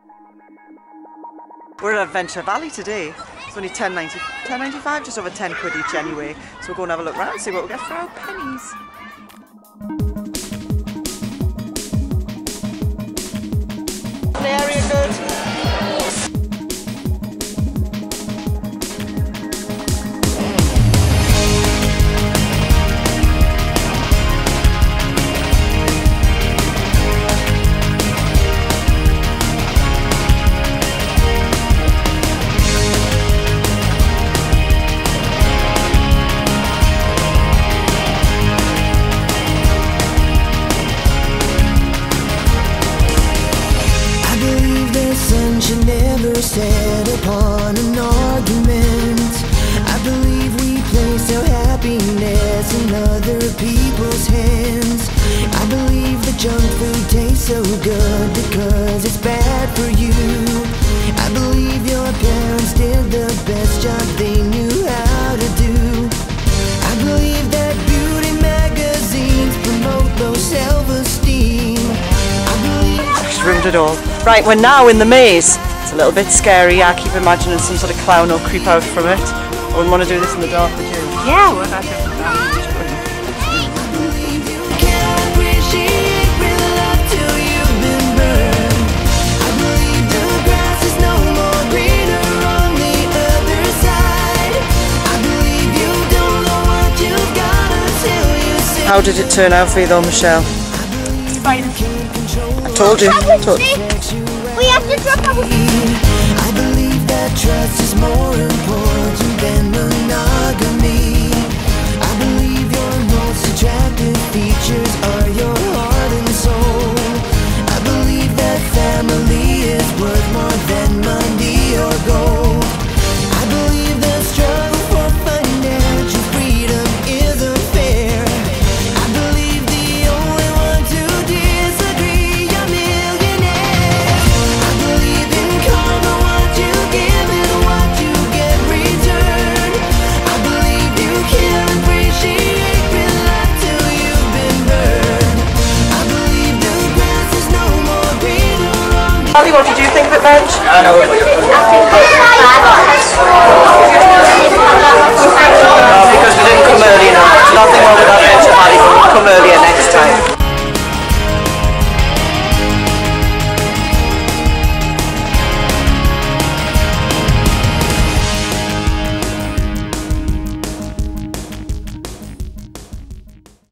We're at Adventure Valley today. It's only £10.95, just over 10 quid each anyway. So we'll go and have a look around and see what we get for our pennies. The area good? Set upon an argument. I believe we place our happiness in other people's hands. I believe the junk food tastes so good because it's bad for you. I believe your parents did the best job they knew how to do. I believe that beauty magazines promote low self-esteem. I believe Just ruined it all. Right, we're now in the maze. It's a little bit scary. I keep imagining some sort of clown will creep out from it. I wouldn't want to do this in the dark, would you? Yeah, we're not doing that. How did it turn out for you though, Michelle? Fine. I told you. We have to drop our I believe that trust is more important than monogamy. I believe your most attractive features are your heart and soul. I believe that family is worth more than money or gold. I believe the struggle for financial freedom is unfair. I believe the only one to disagree are millionaires. I believe in karma, what you give and what you get returned. I believe you can appreciate real life till you've been burned. I believe the grass is no more greener on the Ali, what did you think of it, Benj? Because we didn't come early enough. There's nothing wrong with Adventure Valley, but we'll come earlier next